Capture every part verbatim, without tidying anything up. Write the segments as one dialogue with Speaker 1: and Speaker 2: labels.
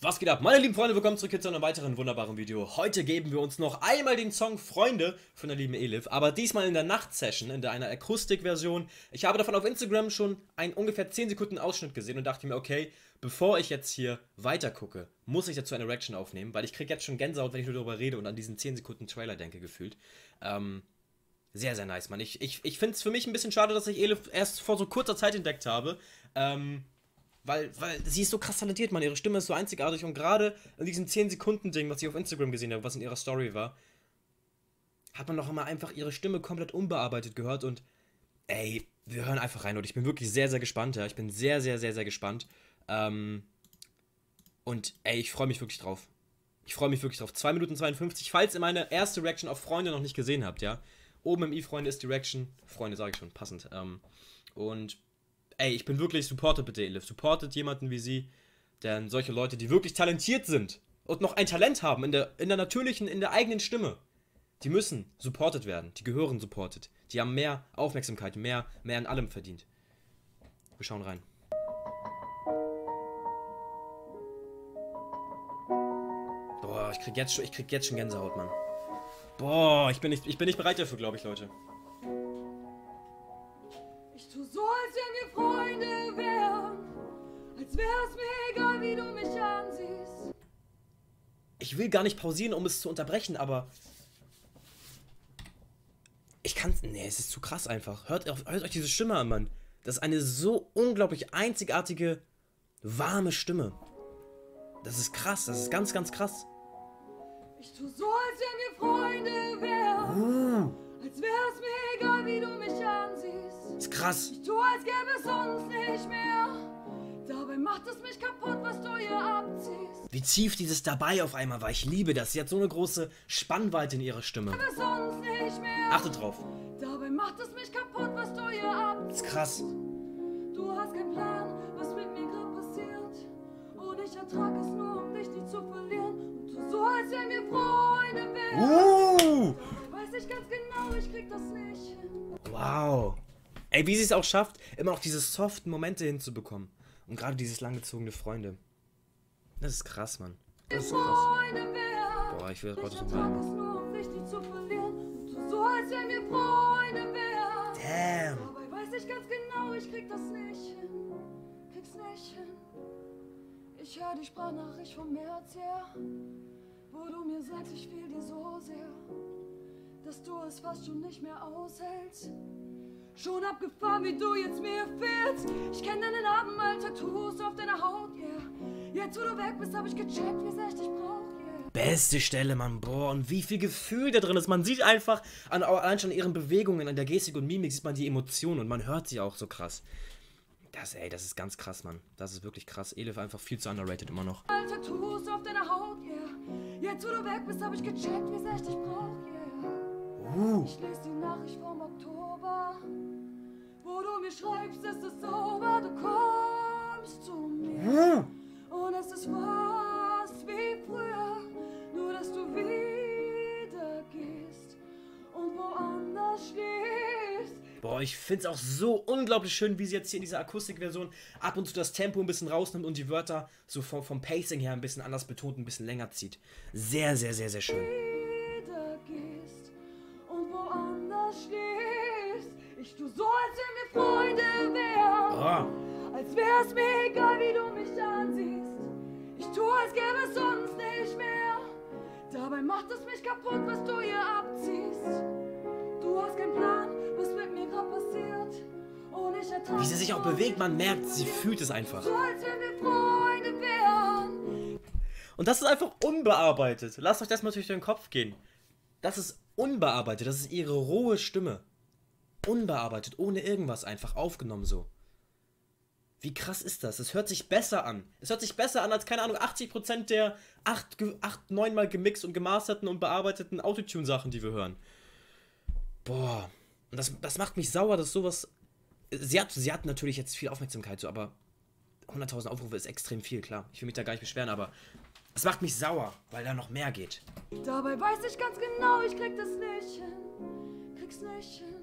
Speaker 1: Was geht ab? Meine lieben Freunde, willkommen zurück zu einem weiteren wunderbaren Video. Heute geben wir uns noch einmal den Song Freunde von der lieben Elif, aber diesmal in der Nachtsession, in der einer Akustikversion. Ich habe davon auf Instagram schon einen ungefähr zehn Sekunden Ausschnitt gesehen und dachte mir, okay, bevor ich jetzt hier weiter gucke, muss ich dazu eine Reaction aufnehmen, weil ich kriege jetzt schon Gänsehaut, wenn ich nur darüber rede und an diesen zehn Sekunden Trailer denke, gefühlt. Ähm, sehr, sehr nice, Mann. Ich, ich, ich finde es für mich ein bisschen schade, dass ich Elif erst vor so kurzer Zeit entdeckt habe. Ähm... Weil, weil sie ist so krass talentiert, Mann. Ihre Stimme ist so einzigartig und gerade in diesem zehn Sekunden Ding, was ich auf Instagram gesehen habe, was in ihrer Story war, hat man noch immer einfach ihre Stimme komplett unbearbeitet gehört und ey, wir hören einfach rein und ich bin wirklich sehr, sehr gespannt, ja. Ich bin sehr, sehr, sehr, sehr gespannt. Ähm, und ey, ich freue mich wirklich drauf. Ich freue mich wirklich drauf. zwei Minuten zweiundfünfzig, falls ihr meine erste Reaction auf Freunde noch nicht gesehen habt, ja. Oben im i-Freunde ist die Reaction. Freunde sage ich schon, passend. Ähm, und ey, ich bin wirklich, supportet bitte Elif, supportet jemanden wie sie, denn solche Leute, die wirklich talentiert sind und noch ein Talent haben in der, in der natürlichen, in der eigenen Stimme, die müssen supportet werden, die gehören supportet, die haben mehr Aufmerksamkeit, mehr, mehr an allem verdient. Wir schauen rein. Boah, ich krieg jetzt schon, ich krieg jetzt schon Gänsehaut, Mann. Boah, ich bin nicht, ich bin nicht bereit dafür, glaube ich, Leute.
Speaker 2: Ich tu so, als wenn wir Freunde wären, als wär's mir egal, wie du mich ansiehst.
Speaker 1: Ich will gar nicht pausieren, um es zu unterbrechen, aber ich kann's, nee, es ist zu krass einfach. Hört, hört euch diese Stimme an, Mann. Das ist eine so unglaublich einzigartige, warme Stimme. Das ist krass, das ist ganz, ganz krass.
Speaker 2: Ich tu so, als wenn wir Freunde wären,
Speaker 1: Mm.
Speaker 2: als wär's mir egal, wie du mich ansiehst.
Speaker 1: Das ist krass.
Speaker 2: Ich tu, als gäbe es uns nicht mehr. Dabei macht es mich kaputt, was du hier abziehst.
Speaker 1: Wie tief dieses dabei auf einmal war. Ich liebe das. Sie hat so eine große Spannweite in ihrer Stimme.
Speaker 2: Gäbe es uns nicht mehr.
Speaker 1: Achtet drauf.
Speaker 2: Dabei macht es mich kaputt, was du hier abziehst.
Speaker 1: Das ist krass.
Speaker 2: Du hast keinen Plan, was mit mir gerade passiert. Und ich ertrag es nur, um dich nie zu verlieren. Und tu so, als wenn wir Freunde wären.
Speaker 1: Uh.
Speaker 2: Weiß ich ganz genau, ich krieg das nicht hin.
Speaker 1: Wow. Ey, wie sie es auch schafft, immer noch diese soften Momente hinzubekommen. Und gerade dieses langgezogene Freunde. Das ist krass, Mann. Das ist so krass.
Speaker 2: Freunde wären.
Speaker 1: Boah, ich will das
Speaker 2: Ich
Speaker 1: Wort
Speaker 2: ertrag es
Speaker 1: mal.
Speaker 2: nur, um dich nie zu verlieren. Und tu so, als wenn wir Freunde wären.
Speaker 1: Damn.
Speaker 2: Dabei weiß ich ganz genau, ich krieg das nicht hin. Krieg's nicht hin. Ich hör die Sprachnachricht vom März her, wo du mir sagst, ich fehl dir so sehr, dass du es fast schon nicht mehr aushältst. Schon abgefahren, wie du jetzt mir fehlst. Ich kenn deine Narben, all Tattoos auf deiner Haut, yeah. Jetzt, wo du weg bist, hab ich gecheckt, wie sehr ich dich brauch, yeah.
Speaker 1: Beste Stelle, Mann. Boah, und wie viel Gefühl da drin ist. Man sieht einfach, an, allein schon an ihren Bewegungen, an der Gestik und Mimik, sieht man die Emotionen und man hört sie auch so krass. Das, ey, das ist ganz krass, Mann. Das ist wirklich krass. Elif einfach viel zu underrated immer noch.
Speaker 2: All Tattoos auf deiner Haut, yeah. Jetzt, wo du weg bist, hab ich gecheckt, wie sehr ich dich brauch, yeah.
Speaker 1: Uh.
Speaker 2: Ich lese die Nachricht vom Oktober, wo du mir schreibst, es ist over, du kommst zu mir.
Speaker 1: Uh.
Speaker 2: Und es ist fast wie früher, nur dass du wieder gehst und woanders stehst.
Speaker 1: Boah, ich find's auch so unglaublich schön, wie sie jetzt hier in dieser Akustikversion ab und zu das Tempo ein bisschen rausnimmt und die Wörter so vom, vom Pacing her ein bisschen anders betont, ein bisschen länger zieht. Sehr, sehr, sehr, sehr schön.
Speaker 2: Wieder gehst und woanders stehst. Ich tu so, als wenn wir Freunde wären.
Speaker 1: Oh.
Speaker 2: Als wär's mir egal, wie du mich ansiehst. Ich tu, als gäbe es uns nicht mehr. Dabei macht es mich kaputt, was du hier abziehst. Du hast keinen Plan, was mit mir gerade passiert. Und ich ertrag
Speaker 1: Wie sie sich auch bewegt, man merkt, sie fühlt es einfach.
Speaker 2: so, als wenn wir Freunde wären.
Speaker 1: Und das ist einfach unbearbeitet. Lasst euch das mal durch den Kopf gehen. Das ist unbearbeitet, das ist ihre rohe Stimme. Unbearbeitet, ohne irgendwas, einfach aufgenommen so. Wie krass ist das? Es hört sich besser an. Es hört sich besser an als, keine Ahnung, achtzig Prozent der acht, neun mal gemixt und gemasterten und bearbeiteten Autotune-Sachen, die wir hören. Boah. Und das, das macht mich sauer, dass sowas... Sie hat, sie hat natürlich jetzt viel Aufmerksamkeit, so, aber hunderttausend Aufrufe ist extrem viel, klar. Ich will mich da gar nicht beschweren, aber es macht mich sauer, weil da noch mehr geht.
Speaker 2: Dabei weiß ich ganz genau, ich krieg das nicht hin. Krieg's nicht hin.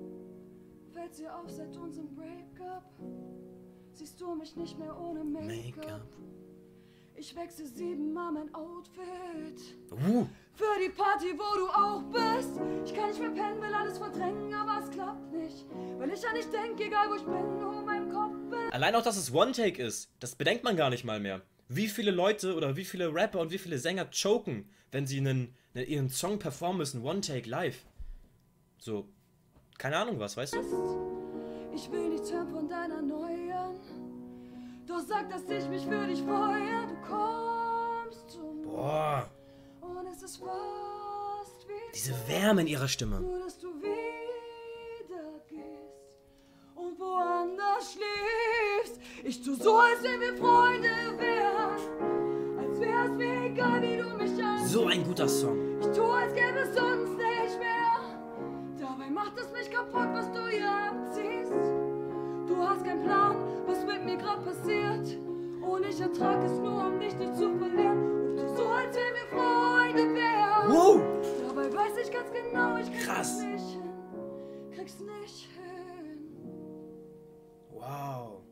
Speaker 2: Fällt's dir auf seit unserem Breakup? Siehst du mich nicht mehr ohne Make-up?
Speaker 1: Make-up.
Speaker 2: Ich wechsle siebenmal mein Outfit.
Speaker 1: Uh.
Speaker 2: Für die Party, wo du auch bist. Ich kann nicht mehr pennen, will alles verdrängen, aber es klappt nicht. Weil ich an dich denke, egal wo ich bin, nur in meinem Kopf bin.
Speaker 1: Allein auch, dass es One-Take ist, das bedenkt man gar nicht mal mehr. Wie viele Leute oder wie viele Rapper und wie viele Sänger choken, wenn sie einen, einen, ihren Song performen müssen, One-Take live. So, keine Ahnung was, weißt du?
Speaker 2: Ich will nichts hören von deiner neuen. Doch sag, dass ich mich für dich freue. Du kommst zu mir.
Speaker 1: Boah.
Speaker 2: Und es ist fast wie
Speaker 1: Diese Wärme in ihrer Stimme.
Speaker 2: nur, dass du wieder gehst und woanders schläfst. Ich tu so, als wenn wir Freunde wären. Als wär's mir egal, wie du mich ansiehst.
Speaker 1: So ein guter Song.
Speaker 2: Ich tu, als gäbe es uns nicht mehr. Dabei macht es mich kaputt, was du hier abziehst. Du hast keinen Plan, was mit mir gerade passiert. Und ich ertrag es nur, um dich nicht zu verlieren. Und tu so, als wenn wir Freunde wären.
Speaker 1: Wow.
Speaker 2: Dabei weiß ich ganz genau, ich krieg's
Speaker 1: Krass.
Speaker 2: nicht hin. Krieg's nicht hin.
Speaker 1: Wow.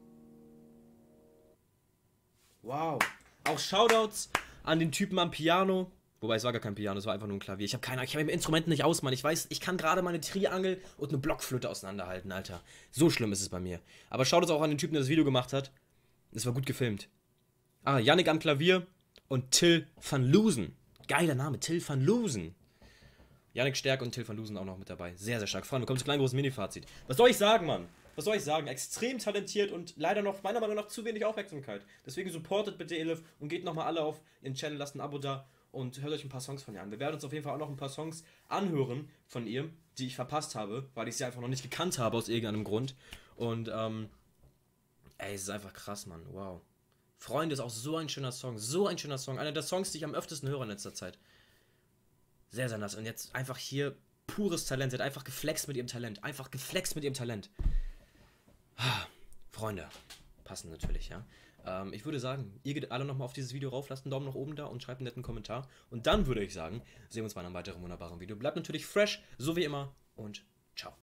Speaker 1: Wow. Auch Shoutouts an den Typen am Piano. Wobei, es war gar kein Piano, es war einfach nur ein Klavier. Ich habe keine, ich habe mit Instrumenten nicht aus, Mann. Ich weiß, ich kann gerade meine Triangel und eine Blockflöte auseinanderhalten, Alter. So schlimm ist es bei mir. Aber Shoutouts auch an den Typen, der das Video gemacht hat. Es war gut gefilmt. Ah, Yannick am Klavier und Till van Loosen. Geiler Name, Till van Loosen. Yannick Stärk und Till van Loosen auch noch mit dabei. Sehr, sehr stark. Freunde, kommt zu kleinen großen Mini-Fazit. Was soll ich sagen, Mann? Was soll ich sagen? Extrem talentiert und leider noch, meiner Meinung nach, zu wenig Aufmerksamkeit. Deswegen supportet bitte Elif und geht nochmal alle auf ihren Channel, lasst ein Abo da und hört euch ein paar Songs von ihr an. Wir werden uns auf jeden Fall auch noch ein paar Songs anhören von ihr, die ich verpasst habe, weil ich sie einfach noch nicht gekannt habe aus irgendeinem Grund. Und, ähm, ey, es ist einfach krass, Mann. Wow. Freunde ist auch so ein schöner Song. So ein schöner Song. Einer der Songs, die ich am öftesten höre in letzter Zeit. Sehr, sehr nass. Und jetzt einfach hier pures Talent. Sie hat einfach geflext mit ihrem Talent. Einfach geflext mit ihrem Talent. Freunde. Passen natürlich, ja. Ähm, ich würde sagen, ihr geht alle nochmal auf dieses Video rauf, lasst einen Daumen nach oben da und schreibt einen netten Kommentar. Und dann würde ich sagen, sehen wir uns bei einem weiteren wunderbaren Video. Bleibt natürlich fresh, so wie immer. Und ciao.